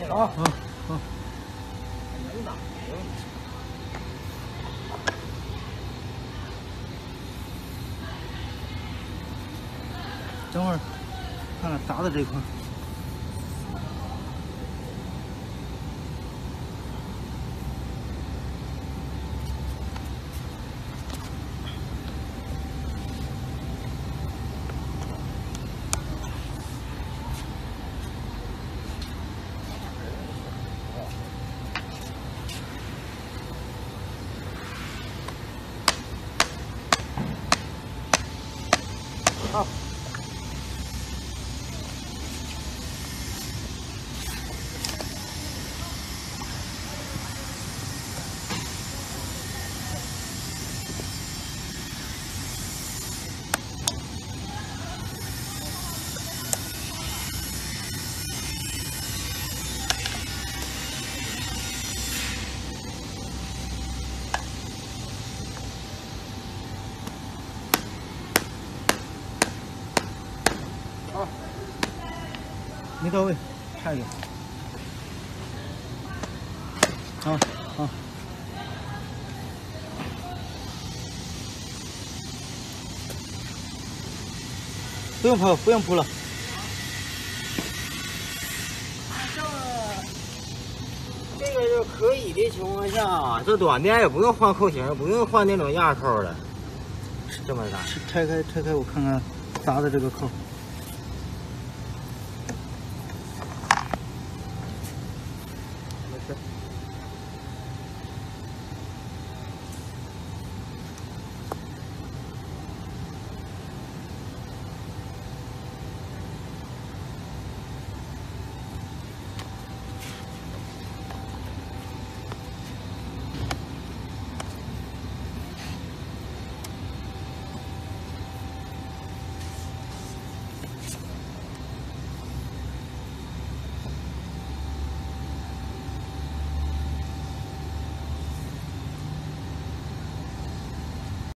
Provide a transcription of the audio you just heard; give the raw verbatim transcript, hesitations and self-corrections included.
啊，嗯嗯。 能打，没问题。 等会儿看看砸的这块。 好。好， 没到位，下一个。好，好。不用铺，不用铺了。 这个就可以的情况下，这短的也不用换扣型，不用换那种压扣的，这么大。 拆开，拆开，我看看砸的这个扣。